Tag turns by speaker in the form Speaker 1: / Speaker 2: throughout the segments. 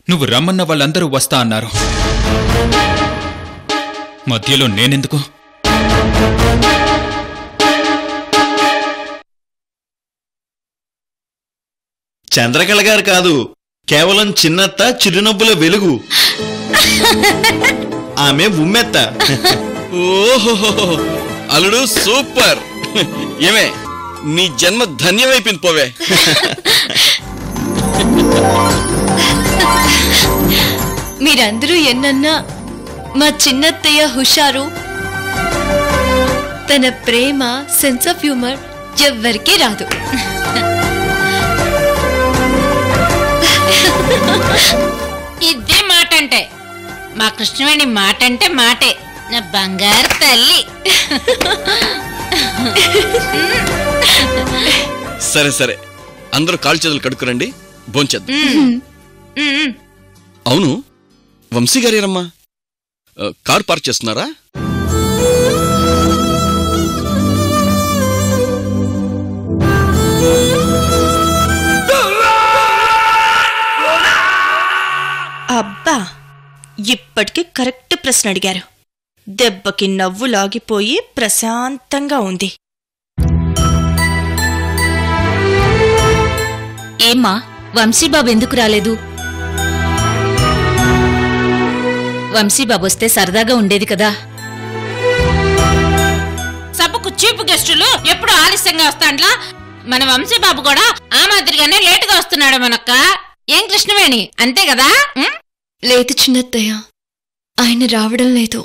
Speaker 1: నువ్వు రమ్మన్న వాళ్ళందరూ వస్తా అన్నారు. మధ్యలో నేనెందుకు?
Speaker 2: చంద్రకళ గారు కాదు, కేవలం చిన్నత్త, చిరునవ్వుల వెలుగు. ఆమె ఉమ్మెత్త.
Speaker 3: ఓహో, అల్లుడు సూపర్. ఏమే, నీ జన్మ ధన్యమైపోయింది పోవే.
Speaker 4: మీరందరూ ఎన్నన్నా మా చిన్నత్తయ్య హుషారు, తన ప్రేమ, సెన్స్ ఆఫ్ హ్యూమర్ ఎవ్వరికీ రాదు.
Speaker 5: ఇదే మాట అంటే మా కృష్ణవేణి మాట అంటే మాటే. నా బంగారు తల్లి.
Speaker 3: సరే సరే, అందరూ కాలు చేతులు కడుక్కురండి, భోంచేద్దాం. అవును, వంశీ గారేరమ్మా, కారు పార్క్ చేస్తున్నారా?
Speaker 6: అబ్బా, ఇప్పటికి కరెక్ట్ ప్రశ్న అడిగారు. దెబ్బకి నవ్వు లాగిపోయి ప్రశాంతంగా ఉంది.
Speaker 5: ఏమ్మా, వంశీబాబు ఎందుకు రాలేదు? వంశీబాబు వస్తే సరదాగా ఉండేది కదా. సభకు చీపు గెస్టులు ఎప్పుడు ఆలస్యంగా వస్తాంట్లా, మన వంశీబాబు కూడా ఆ మాదిరిగానే లేటుగా వస్తున్నాడు మనక్క. ఏం కృష్ణవేణి, అంతే కదా?
Speaker 4: లేదు చిన్నత్తయ్య, ఆయన రావడం లేదు.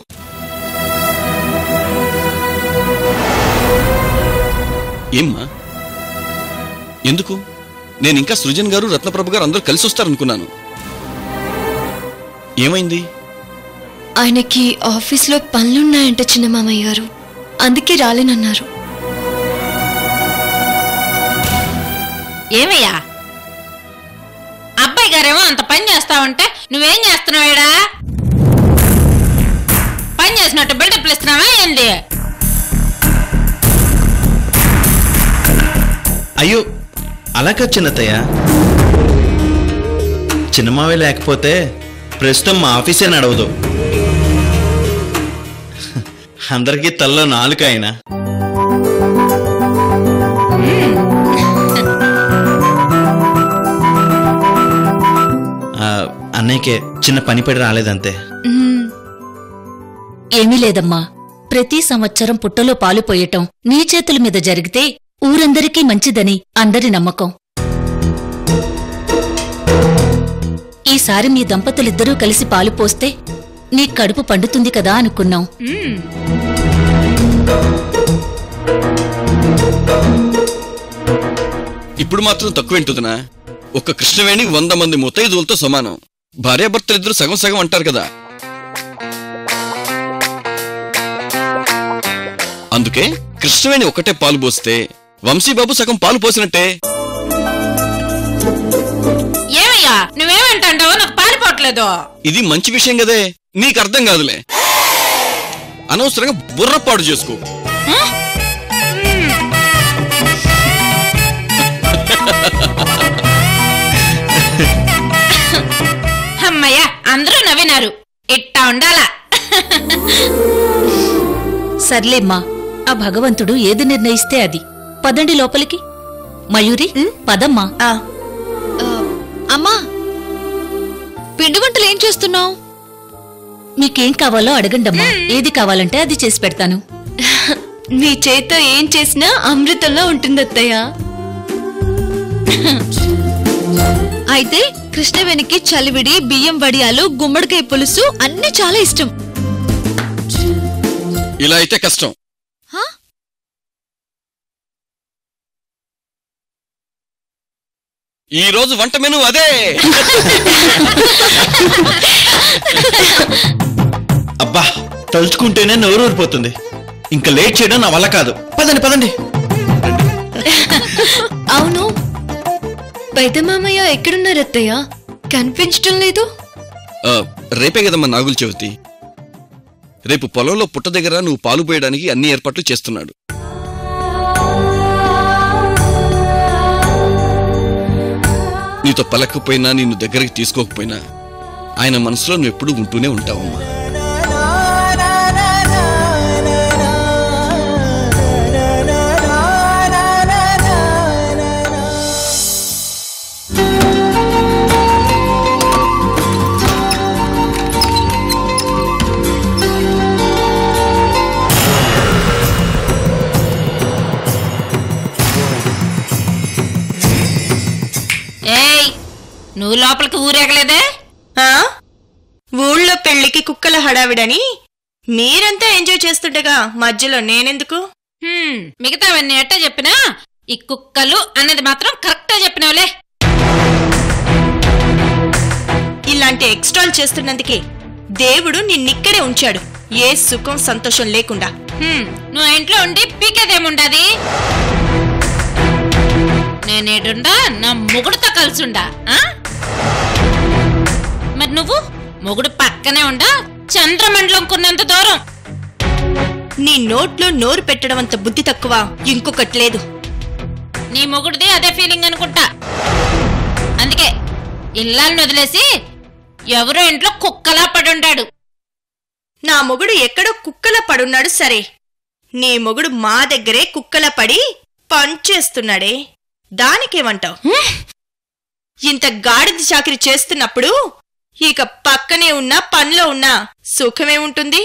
Speaker 3: ఏమ్మా, ఎందుకు? నేనింకా సృజన్ గారు, రత్నప్రభ గారు అందరూ కలిసి వస్తారనుకున్నాను. ఏమైంది?
Speaker 4: ఆయనకి ఆఫీస్లో పనులున్నాయంట చిన్న మామయ్య గారు, అందుకే రాలేనన్నారు.
Speaker 5: ఏమయ్యా, అబ్బాయి గారేమో అంత పని చేస్తావంటే నువ్వేం చేస్తున్నావేడా? పని చేసినట్టు బిల్డప్లు ఇస్తున్నావా ఏంది?
Speaker 2: అయ్యో, అలాగా చిన్నతయ్య. చిన్నమావే లేకపోతే ప్రస్తుతం మా ఆఫీసే నడవదు. అందరికీ తల్లో నాలుక ఆయన. అన్నయ్యకే చిన్న పని పడి రాలేదంతే.
Speaker 5: ఏమీ లేదమ్మా, ప్రతి సంవత్సరం పుట్టలో పాలు పోయటం నీ చేతుల మీద జరిగితే ఊరందరికీ మంచిదని అందరి నమ్మకం. ఈసారి మీ దంపతులిద్దరూ కలిసి పాలు పోస్తే నీ కడుపు పండుతుంది కదా అనుకున్నాం.
Speaker 3: ఇప్పుడు మాత్రం తక్కువేంటుదనా? ఒక కృష్ణవేణి 100 మంది ముత్తైదువులతో సమానం. భార్యాభర్తలిద్దరూ సగం సగం అంటారు కదా. అందుకే కృష్ణవేణి ఒకటే పాలు పోస్తే వంశీబాబు సగం పాలు పోసినట్టే.
Speaker 5: ఏమయ్యా, నువ్వేమంటావు? నాకు పారిపోవట్లేదు.
Speaker 3: ఇది మంచి విషయం కదే, నీకు అర్థం కాదులే. అనవసరంగా బుర్రపాడు చేసుకో.
Speaker 5: అమ్మయ్య, అందరూ నవ్వినారు. ఇట్టా ఉండాలా? సర్లేమ్మా, ఆ భగవంతుడు ఏది నిర్ణయిస్తే అది. పదండి లోపలికి. మయూరి, పదమ్మా.
Speaker 4: అమ్మా, పిండి వంటలు ఏం చేస్తున్నావు?
Speaker 5: మీకేం కావాలో అడగండమ్మా, ఏది కావాలంటే అది చేసి పెడతాను.
Speaker 4: మీ చేత ఏం చేసినా అమృతంలో ఉంటుంది అత్తయ్య. అయితే కృష్ణవేణికి చలివిడి, బియ్యం వడియాలు, గుమ్మడికాయ పులుసు అన్ని చాలా ఇష్టం.
Speaker 3: ఇలా అయితే కష్టం. ఈ రోజు వంట మెను అదే.
Speaker 2: అబ్బా, తలుచుకుంటేనే నోరూరిపోతుంది. ఇంకా లేట్ చేయడం నా వల్ల కాదు. పదండి పదండి.
Speaker 4: అవును, పెద్ద మామయ్య ఎక్కడున్నారు అత్తయ్య? కనిపించటం లేదు.
Speaker 3: రేపే కదమ్మా నాగుల చవితి. రేపు పొలంలో పుట్ట దగ్గర నువ్వు పాలు పోయడానికి అన్ని ఏర్పాట్లు చేస్తున్నాడు. నీతో పలకపోయినా, నిన్ను దగ్గరికి తీసుకోకపోయినా ఆయన మనసులో నువ్వు ఎప్పుడూ ఉంటూనే ఉంటావమ్మా.
Speaker 5: నువ్వు లోపలికి ఊరేగలేదే?
Speaker 6: ఊళ్ళో పెళ్లికి కుక్కల హడావిడని మీరంతా ఎంజాయ్ చేస్తుండగా మధ్యలో నేనెందుకు?
Speaker 5: మిగతావన్నీ ఎట్టా చెప్పినా ఈ కుక్కలు అన్నది మాత్రం కరెక్టా చెప్పినావులే.
Speaker 6: ఇలాంటి ఎక్స్ట్రాల్ చేస్తున్నందుకే దేవుడు నిన్నిక్కడే ఉంచాడు, ఏ సుఖం సంతోషం లేకుండా.
Speaker 5: నువ్వు ఇంట్లో ఉండి పీకేదేముండది? నేనేడుండా నా మొగుడుతో కలిసుండా. మరి నువ్వు మొగుడు పక్కనే ఉండా చంద్రమండలం కొన్నంత దూరం.
Speaker 6: నీ నోట్లో నోరు పెట్టడం అంత బుద్ధి తక్కువ ఇంకొకటి లేదు.
Speaker 5: నీ మొగుడిది అదే ఫీలింగ్ అనుకుంటా. అందుకే ఇల్లాలను వదిలేసి ఎవరో ఇంట్లో కుక్కలా పడుండాడు.
Speaker 6: నా మొగుడు ఎక్కడో కుక్కలా పడున్నాడు సరే, నీ మొగుడు మా దగ్గరే కుక్కలా పడి పనిచేస్తున్నాడే, దానికేమంటావు? ఇంత గాడిద చాకిరి చేస్తున్నప్పుడు ఇక పక్కనే ఉన్నా పనిలో ఉన్నా సుఖమే ఉంటుంది.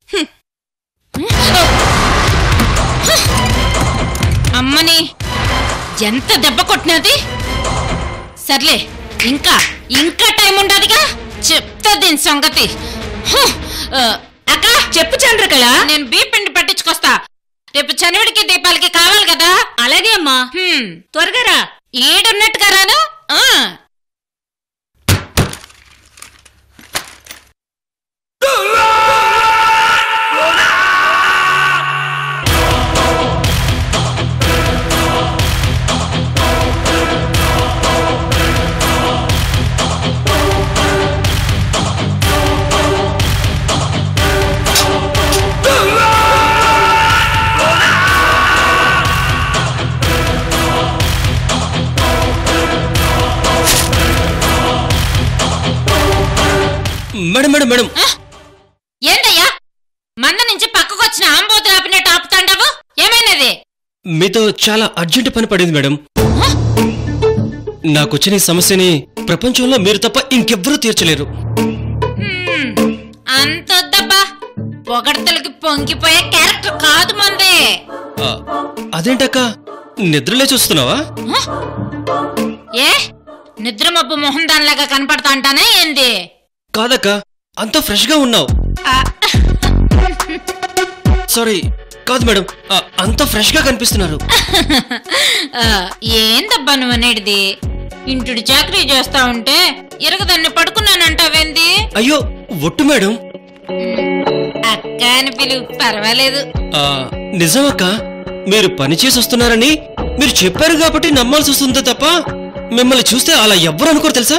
Speaker 5: అమ్మని ఎంత దెబ్బ కొట్టినది. సర్లే, ఇంకా ఇంకా టైం ఉండదుగా, చెప్తా దీని సంగతి. అక్క
Speaker 6: చెప్పు చంద్రకళ.
Speaker 5: నేను బీపిండి పట్టించుకొస్తా. రేపు చనివిడికి దీపాలకి కావాలి కదా.
Speaker 6: అలాగే అమ్మా,
Speaker 5: త్వరగా రా. ఏడున్నట్టుగా రాను.
Speaker 7: మేడం మేడం మేడం,
Speaker 5: ఏంటయ్యా మంద నుంచి పక్కకు వచ్చిన ఆంబోతు ఆపినట్టు ఆపుతాండావు? ఏమైనది?
Speaker 7: మీతో చాలా అర్జెంట్ పని పడింది మేడం. నాకొచ్చిన ఈ సమస్యని ప్రపంచంలో మీరు తప్ప ఇంకెవ్వరూ తీర్చలేరు.
Speaker 5: అంతొద్దబ్బా, పొగడ్తలకి పొంగిపోయే క్యారెక్టర్ కాదు మందే.
Speaker 7: అదేంటక్క, నిద్రలే చూస్తున్నావా?
Speaker 5: ఏ నిద్ర మబ్బు మొహం దానిలాగా కనపడతా అంటానే ఏంది?
Speaker 7: కాదక్క, అంత ఫ్రెష్ గా ఉన్నావు. సారీ, కాదు మేడం, అంత ఫ్రెష్ గా కనిపిస్తున్నారు.
Speaker 5: ఏందబ్బా నువ్వు అనేది? ఇంటుడి చాకరీ చేస్తా ఉంటే ఇరగదాన్ని పడుకున్నానంటావేంది?
Speaker 7: అయ్యో ఒట్టు మేడం.
Speaker 5: అక్క అని పిలువు, పర్వాలేదు.
Speaker 7: నిజమక్క, మీరు పని చేసి వస్తున్నారని మీరు చెప్పారు కాబట్టి నమ్మాల్సి వస్తుందో తప్ప మిమ్మల్ని చూస్తే అలా ఎవ్వరు అనుకోరు తెలుసా?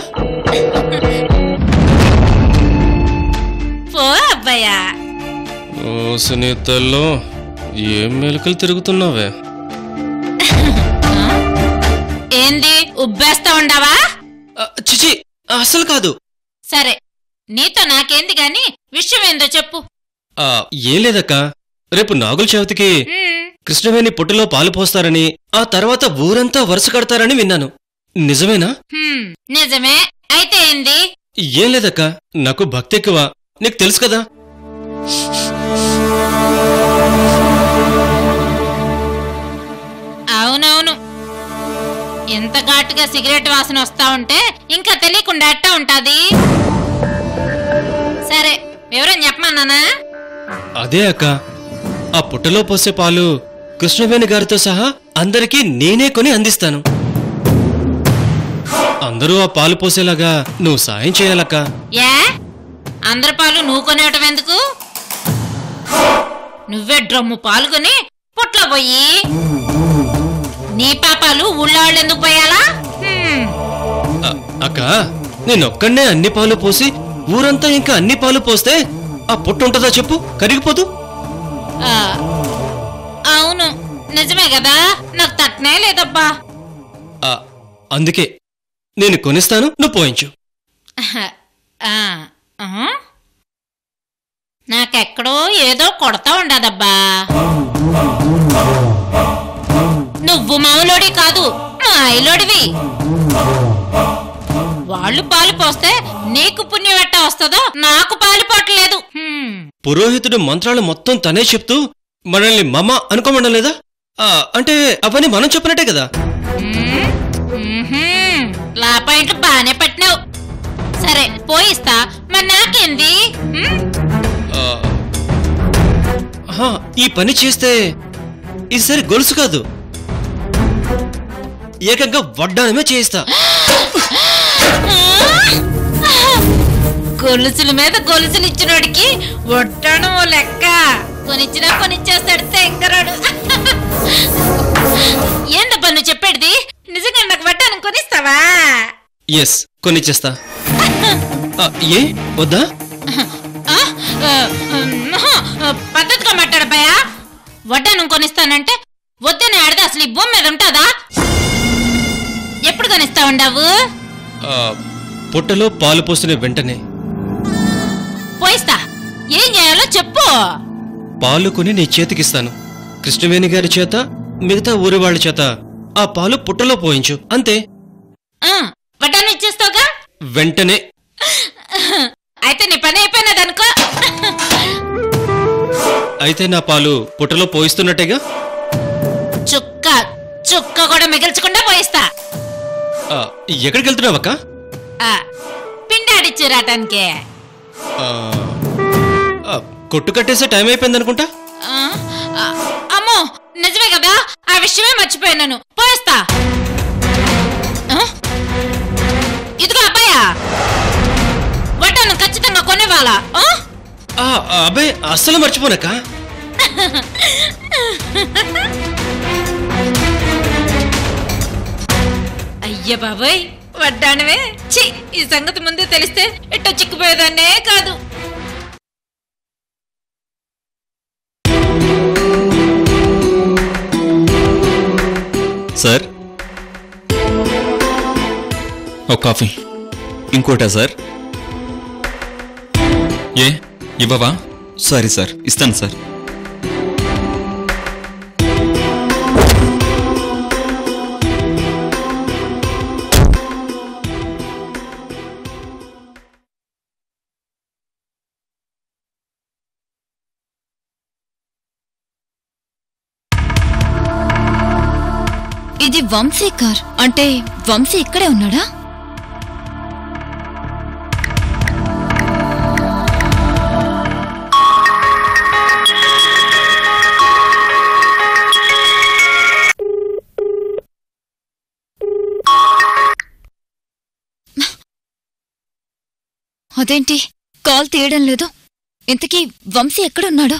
Speaker 5: పో అబ్బాయా.
Speaker 7: సునీతల్లో ఏం మెలకలు తిరుగుతున్నావే?
Speaker 5: ఏంది ఉబ్బేస్తా ఉండావా?
Speaker 7: చిచి, అసలు కాదు.
Speaker 5: సరే, నీతో నాకేంది గాని విషయం ఏందో చెప్పు.
Speaker 7: ఏం లేదక్క, రేపు నాగుల చవితికి కృష్ణవేణి పుట్టలో పాలు పోస్తారని, ఆ తర్వాత ఊరంతా వరుస కడతారని విన్నాను. నిజమేనా?
Speaker 5: నిజమే. అయితే ఏంది?
Speaker 7: ఏం లేదక్క, నాకు భక్తి ఎక్కువ, నీకు తెలుసు కదా.
Speaker 5: అవునవును, ఎంత ఘాటుగా సిగరెట్ వాసన వస్తా ఉంటే ఇంకా తెలియకుండా ఎట్టా ఉంటాది. సరే, వివరం చెప్పమన్నానా?
Speaker 7: అదే అక్క, ఆ పుట్టలో పోసే పాలు కృష్ణవేణి గారితో సహా అందరికీ నేనే కొని అందిస్తాను. అందరూ ఆ పాలు పోసేలాగా నువ్వు సాయం చేయాలక్క.
Speaker 5: ఏ అందరి పాలు నువ్వు కొనేయటం ఎందుకు? నువ్వే డ్రమ్ము పాలు కొని పుట్లో పోయి నీ పాపాలు ఊళ్ళో వాళ్ళు ఎందుకు పోయాలా?
Speaker 7: అక్క, నేనొక్కడే అన్ని పాలు పోసి ఊరంతా ఇంకా అన్ని పాలు పోస్తే ఆ పుట్టు ఉంటుందా చెప్పు? కరిగిపోదు.
Speaker 5: అవును, నిజమే కదా, నాకు తట్టనే లేదబ్బా.
Speaker 7: అందుకే నేను కొనిస్తాను, నువ్వు పోయించు.
Speaker 5: నాకెక్కడో ఏదో కొడతా ఉండదబ్బా. నువ్వు మామూలోడి కాదు, మాయలోడివి. వాళ్ళు పాలు పోస్తే నీకు పుణ్యం ఎట్టా వస్తుందో నాకు పాలు పోవట్లేదు.
Speaker 7: పురోహితుడు మంత్రాలు మొత్తం తనే చెప్తూ మనల్ని మమ అనుకోమడం లేదా? అంటే అవన్నీ మనం చెప్పినట్టే కదా.
Speaker 5: లా పాయింట్లు బానే పట్టినావు. సరే పోయిస్తా, మరి నాకేంది?
Speaker 7: ఈ పని చేస్తే ఈసారి గొలుసు కాదు, ఏకంగా వడ్డానమే చేయిస్తా.
Speaker 5: గొలుసుల మీద గొలుసులు ఇచ్చినోడికి వడ్డానం ఓ లెక్క. కొనిచ్చినా కొనిచ్చేస్తాడు శంకరుడు. ఏందబ్బా నువ్వు చెప్పేది? నిజంగా నాకు వడ్డానం కొనిస్తావా?
Speaker 7: ఎస్, కొనిచ్చేస్తా. ఏ వద్దా?
Speaker 5: పద్ధతిగా మాట్లాడబాయా. వడ్డానం కొనిస్తానంటే వద్దని ఆడదా? అసలు ఈ భూమి మీద ఉంటుందా? ఎప్పుడు కొనిస్తా ఉండవు?
Speaker 7: పుట్టలో పాలు పోసిన వెంటనే.
Speaker 5: పోయిస్తా, ఏం చేయాలో చెప్పు.
Speaker 7: పాలు కొని నీ చేతికిస్తాను. కృష్ణవేణి గారి చేత, మిగతా ఊరి వాళ్ళ చేత ఆ పాలు పుట్టలో పోయించు, అంతే.
Speaker 5: వడ్డానం ఇచ్చేస్తావుగా
Speaker 7: వెంటనే.
Speaker 5: అయితే నీ పని అయిపోయినదనుకో.
Speaker 7: అయితే నా పాలు పుట్టలో పోయిస్తున్నట్టేగా?
Speaker 5: చుక్క చుక్క కూడా మిగిల్చకుండా పోయిస్తా.
Speaker 7: ఎక్కడికి వెళ్తున్నావక్క?
Speaker 5: పిండాడిచ్చి రావటానికి.
Speaker 7: కొట్టు కట్టేసే టైం అయిపోయింది అనుకుంటా.
Speaker 5: అమ్మో నిజమే కదా, ఆ విషయమే మర్చిపోయినాను. పోయిస్తా. ఇదిగో అబ్బాయా, వడ్డాను ఖచ్చితంగా కొనేవాళ్ళ.
Speaker 7: అబ్బాయి అస్సలు మర్చిపోనక్క.
Speaker 5: అయ్య బాబోయ్, వడ్డానమే. ఛీ, ఈ సంగతి ముందే తెలిస్తే ఇట్టో చిక్కిపోయేదాన్నే కాదు.
Speaker 1: సార్, ఒక కాఫీ.
Speaker 2: ఇంకోటా సార్?
Speaker 1: ఏ ఇవ్వవా?
Speaker 2: సారీ సార్, ఇస్తాను సార్.
Speaker 4: ఇది వంశీ కార్. అంటే వంశీ ఇక్కడే ఉన్నాడా? అదేంటి కాల్ తీయడం లేదు? ఇంతకీ వంశీ ఎక్కడున్నాడో?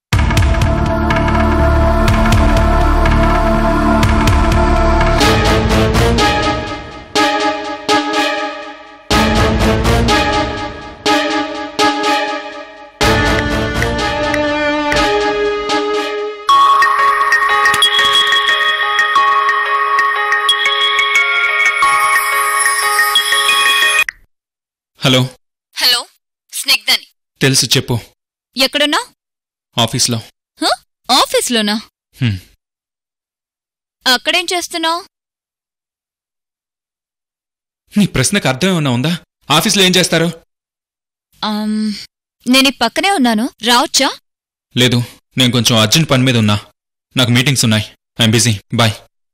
Speaker 1: హలో.
Speaker 4: హలో, స్నిగ్ధని.
Speaker 1: తెలుసు, చెప్పు.
Speaker 4: ఎక్కడున్నా?
Speaker 1: ఆఫీస్లో.
Speaker 4: ఆఫీస్లోనా? అక్కడేం చేస్తున్నావు?
Speaker 1: నీ ప్రశ్నకు అర్థం ఏమన్నా ఉందా? ఆఫీస్లో ఏం చేస్తారు?
Speaker 4: నేను పక్కనే ఉన్నాను, రావచ్చా?
Speaker 1: లేదు, నేను కొంచెం అర్జెంట్ పని మీద ఉన్నా. నాకు మీటింగ్స్ ఉన్నాయి. I'm busy. బాయ్.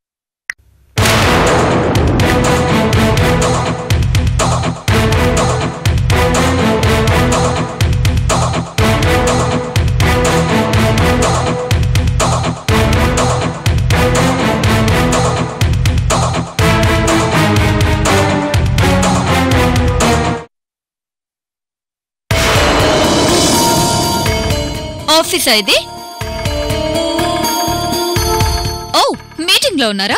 Speaker 4: ఆఫీసా ఇది? ఓ, మీటింగ్ లో ఉన్నారా?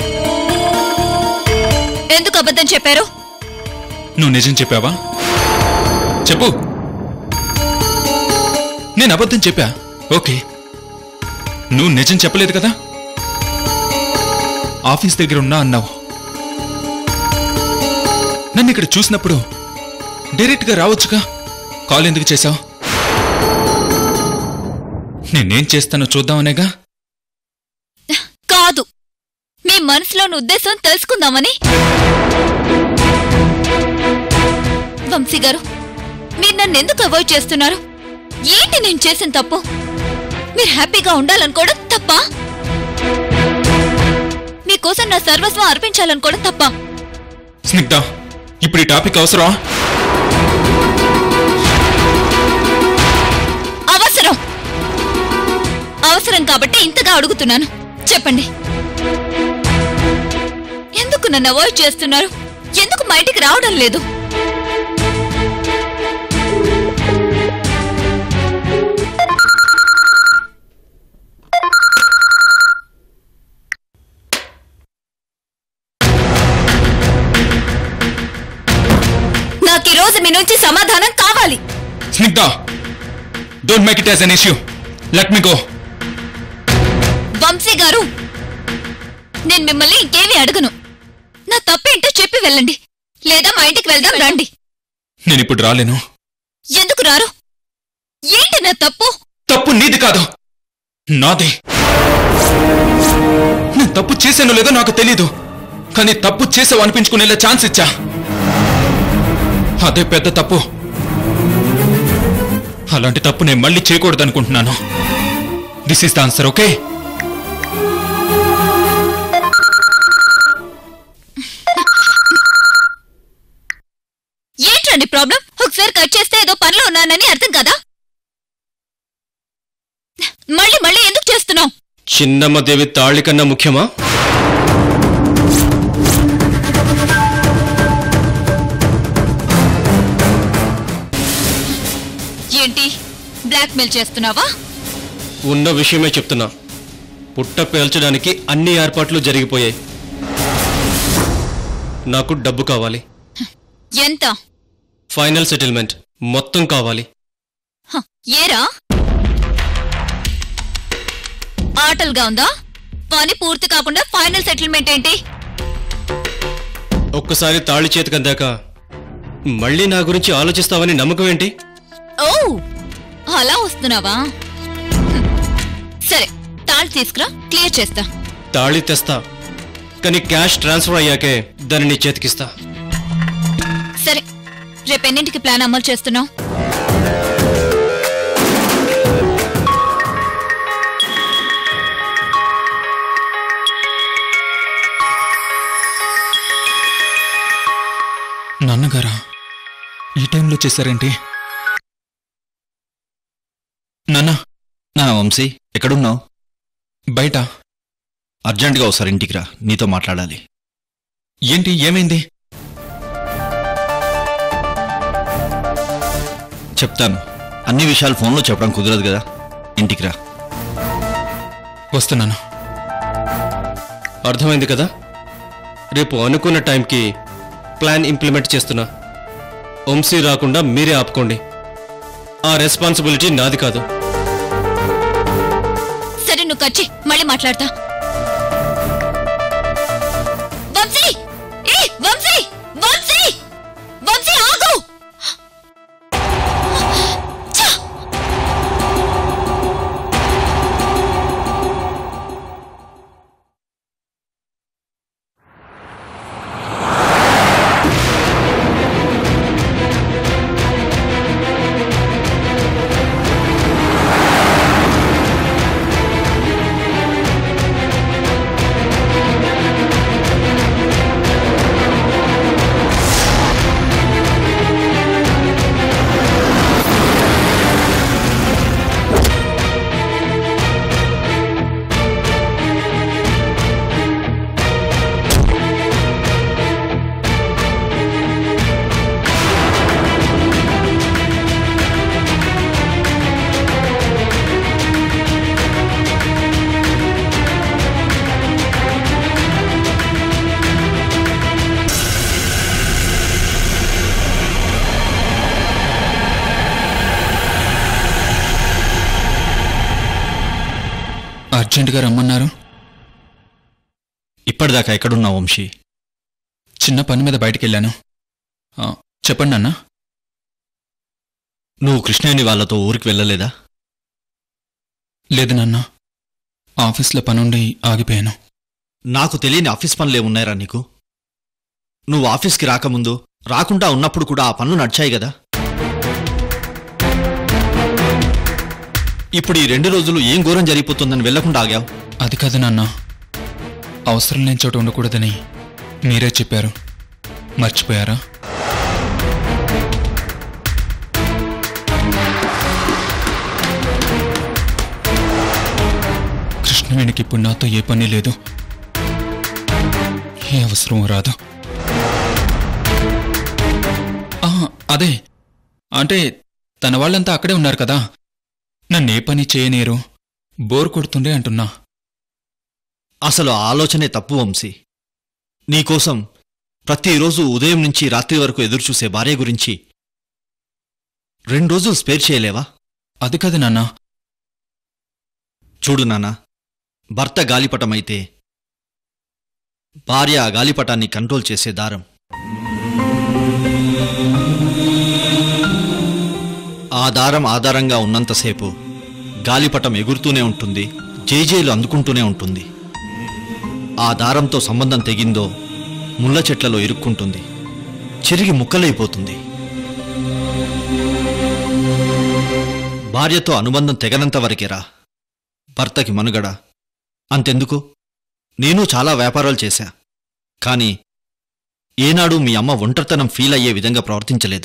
Speaker 4: ఎందుకు అబద్ధం చెప్పారు?
Speaker 1: నువ్వు నిజం చెప్పావా? చెప్పు. నేను అబద్ధం చెప్పా, ఓకే. నువ్వు నిజం చెప్పలేదు కదా? ఆఫీస్ దగ్గర ఉన్నా అన్నావు. నన్ను ఇక్కడ చూసినప్పుడు డైరెక్ట్గా రావచ్చుగా. కాల్ ఎందుకు చేశావు? నేనేం చేస్తానో చూద్దామనేగా.
Speaker 4: కాదు, మీ మనసులోని ఉద్దేశం తెలుసుకుందామని. వంశీ గారు, మీరు నన్ను ఎందుకు అవాయిడ్ చేస్తున్నారు? ఏంటి నేను చేసిన తప్పు? మీరు హ్యాపీగా ఉండాలనుకోవడం తప్ప? మీకోసం నా సర్వస్వం అర్పించాలనుకోవడం తప్ప?
Speaker 1: స్నిగ్ధ, ఇప్పుడు ఈ టాపిక్ అవసరమా?
Speaker 4: అవసరం. అవసరం కాబట్టి ఇంతగా అడుగుతున్నాను. చెప్పండి, ఎందుకు నన్ను అవాయిడ్ చేస్తున్నారు? ఎందుకు మా ఇంటికి రావడం లేదు? నాకు ఈ రోజు మీ నుంచి సమాధానం కావాలి.
Speaker 1: Snigdha, don't make it as an issue. Let me go.
Speaker 4: Vamshi గారు, నేను మిమ్మల్ని ఇంకేమీ అడగను. నా తప్పేంటో చెప్పి వెళ్ళండి, లేదా మా ఇంటికి వెళ్దాం రండి.
Speaker 1: నేను ఇప్పుడు రాలేను.
Speaker 4: ఎందుకు రారు? ఏంటి నా తప్పు?
Speaker 1: తప్పు నీది కాదు, నాదే. నేను తప్పు చేశానో లేదో నాకు తెలీదు, కానీ తప్పు చేసావు అనిపించుకునేలా ఛాన్స్ ఇచ్చా. అదే పెద్ద తప్పు. అలాంటి తప్పు నేను మళ్ళీ చేయకూడదనుకుంటున్నాను. This is the answer, okay?
Speaker 4: ఏంటండి ప్రాబ్లం? ఒకసారి కట్ చేస్తే ఏదో పనిలో ఉన్నానని అర్థం కదా? మళ్ళీ మళ్ళీ ఎందుకు చేస్తున్నావు?
Speaker 7: చిన్నమ్మ దేవి తాళి కన్నా ముఖ్యమా?
Speaker 4: ఏంటి, బ్లాక్మెయిల్ చేస్తున్నావా?
Speaker 7: ఉన్న విషయమే చెప్తున్నా. పుట్ట పేల్చడానికి అన్ని ఏర్పాట్లు జరిగిపోయాయి. నాకు డబ్బు కావాలి.
Speaker 4: ఎంత?
Speaker 7: ఫైనల్ సెటిల్మెంట్ మొత్తం కావాలి.
Speaker 4: ఏరా, ఆటలుగా ఉందా? పని పూర్తి కాకుండా ఫైనల్ సెటిల్మెంట్ ఏంటి?
Speaker 7: ఒక్కసారి తాళి చేతికి అందాక మళ్ళీ నా గురించి ఆలోచిస్తావని నమ్మకం ఏంటి?
Speaker 4: ఓ, అలా వస్తున్నావా? సరే, తాళి తీసుకురా, క్లియర్ చేస్తా.
Speaker 7: తాళి తెస్తా, కానీ క్యాష్ ట్రాన్స్ఫర్ అయ్యాకే దాన్ని నీ చేతికిస్తా.
Speaker 4: సరే, రేపెన్నింటికి ప్లాన్ అమలు చేస్తున్నావు?
Speaker 1: నాన్నగారా, ఈ టైంలో చేశారేంటి?
Speaker 2: నా వంశీ, ఎక్కడున్నావు?
Speaker 1: బయట.
Speaker 2: అర్జెంటుగా ఒకసారి ఇంటికి రా, నీతో మాట్లాడాలి.
Speaker 1: ఏంటి, ఏమైంది?
Speaker 2: చెప్తాను. అన్ని విషయాలు ఫోన్లో చెప్పడం కుదరదు కదా, ఇంటికి రా.
Speaker 1: వస్తున్నాను.
Speaker 7: అర్థమైంది కదా? రేపు అనుకున్న టైంకి ప్లాన్ ఇంప్లిమెంట్ చేస్తున్నా. వంశీ రాకుండా మీరే ఆపుకోండి. ఆ రెస్పాన్సిబిలిటీ నాది కాదు.
Speaker 4: సరే, నువ్వు కచ్చి మళ్ళీ మాట్లాడతా. వంశీ! వంశీ! వంశీ! వంశీ, ఆగు!
Speaker 1: అర్జెంటుగా రమ్మన్నారు.
Speaker 2: ఇప్పటిదాకా ఎక్కడున్నావు వంశీ?
Speaker 1: చిన్న పని మీద బయటికి వెళ్ళాను. చెప్పండి అన్న.
Speaker 2: నువ్వు కృష్ణవేణి వాళ్ళతో ఊరికి వెళ్ళలేదా?
Speaker 1: లేదు నాన్న, ఆఫీస్లో పనుండి ఆగిపోయాను.
Speaker 2: నాకు తెలియని ఆఫీస్ పనులేమున్నాయరా నీకు? నువ్వు ఆఫీస్కి రాకముందు, రాకుండా ఉన్నప్పుడు కూడా ఆ పనులు నడిచాయి గదా. ఇప్పుడు ఈ 2 రోజులు ఏం ఘోరం జరిగిపోతుందని వెళ్లకుండా ఆగావు?
Speaker 1: అది కాదు నాన్న, అవసరం లేని చోట ఉండకూడదని మీరే చెప్పారు. మర్చిపోయారా? కృష్ణవేణికి ఇప్పుడు నాతో ఏ పని లేదు, ఏ అవసరం రాదు. అదే అంటే తన వాళ్ళంతా అక్కడే ఉన్నారు కదా, నన్నే పని చేయనేరు, బోర్ కొడుతుండే అంటున్నా.
Speaker 2: అసలు ఆలోచనే తప్పు వంశీ. నీకోసం ప్రతిరోజు ఉదయం నుంచి రాత్రి వరకు ఎదురుచూసే భార్య గురించి 2 రోజులు స్పేర్ చేయలేవా?
Speaker 1: అది కాదు నాన్న.
Speaker 2: చూడు నాన్న, భర్త గాలిపటమైతే భార్య ఆ గాలిపటాన్ని కంట్రోల్ చేసే దారం. ఆ దారం ఆధారంగా ఉన్నంతసేపు గాలిపటం ఎగురుతూనే ఉంటుంది, జేజేలు అందుకుంటూనే ఉంటుంది. ఆ దారంతో సంబంధం తెగిందో ముళ్ళ చెట్లలో ఇరుక్కుంటుంది, చెరిగి ముక్కలైపోతుంది. భార్యతో అనుబంధం తెగనంత వరకేరా భర్తకి మనుగడ. అంతెందుకు, నేను చాలా వ్యాపారాలు చేశా, కాని ఏనాడు మీ అమ్మ ఒంటరితనం ఫీల్ అయ్యే విధంగా ప్రవర్తించలేదు.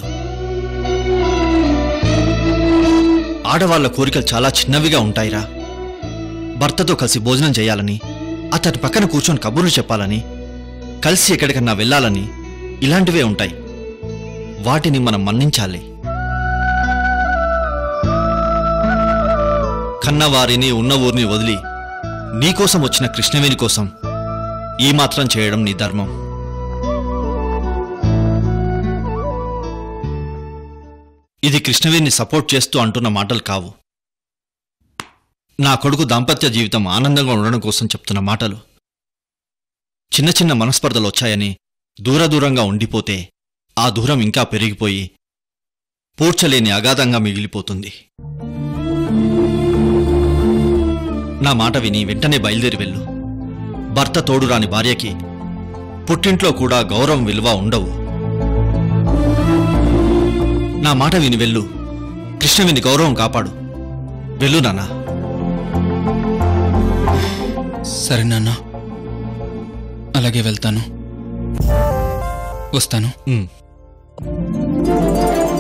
Speaker 2: ఆడవాళ్ల కోరికలు చాలా చిన్నవిగా ఉంటాయిరా. భర్తతో కలిసి భోజనం చేయాలని, అతడి పక్కన కూర్చొని కబుర్లు చెప్పాలని, కలిసి ఎక్కడికన్నా వెళ్ళాలని, ఇలాంటివే ఉంటాయి. వాటిని మనం మన్నించాలి. కన్నవారిని ఉన్న ఊరిని వదిలి నీకోసం వచ్చిన కృష్ణవేణి కోసం ఈ మాత్రం చేయడం నీ ధర్మం. ఇది కృష్ణవేణిని సపోర్ట్ చేస్తూ అంటున్న మాటలు కావు. నా కొడుకు దాంపత్య జీవితం ఆనందంగా ఉండడం కోసం చెప్తున్న మాటలు. చిన్న చిన్న మనస్పర్ధలు వచ్చాయని దూరంగా ఉండిపోతే ఆ దూరం ఇంకా పెరిగిపోయి పూడ్చలేని అగాధంగా మిగిలిపోతుంది. నా మాట విని వెంటనే బయలుదేరి వెళ్ళు. భర్త తోడురాని భార్యకి పుట్టింట్లో కూడా గౌరవం విలువ ఉండవు. నా మాట విని వెళ్ళు. కృష్ణవేణి గౌరవం కాపాడు. వెళ్ళు నాన్నా.
Speaker 1: సరే నాన్న, అలాగే వెళ్తాను, వస్తాను.